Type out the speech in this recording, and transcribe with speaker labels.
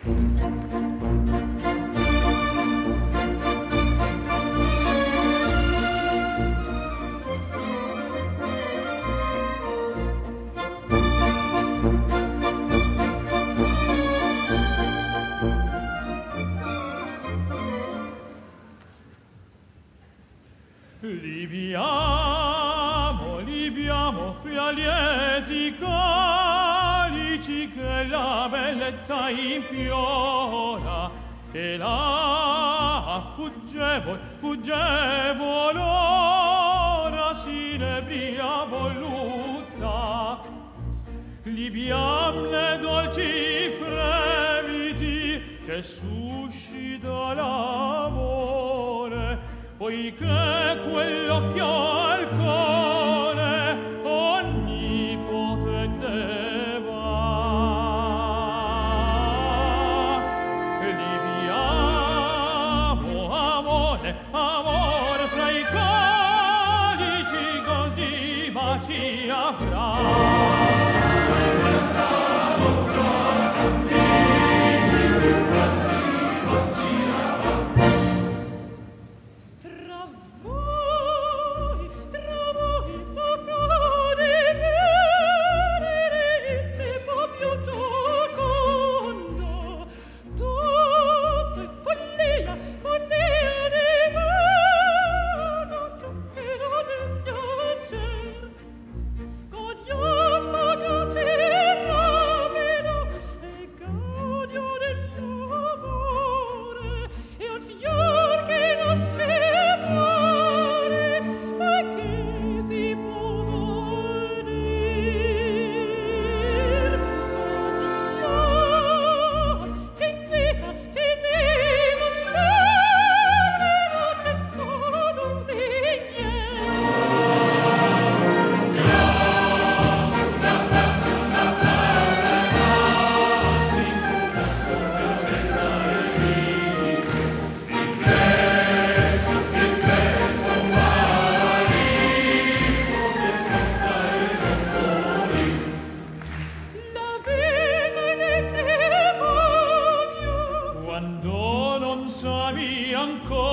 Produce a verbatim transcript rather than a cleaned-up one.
Speaker 1: Libiamo, libiamo fra lieti calici che la bellezza infiora e la fuggevol, fuggevol ora si nebria voluta. Libiam le dolci fremiti che suscita l'amore, poiché quell'occhio al cuore onnipotente va. Libiamo, amore, amore, fra i calici gol di baci avrà. Quando non savi ancora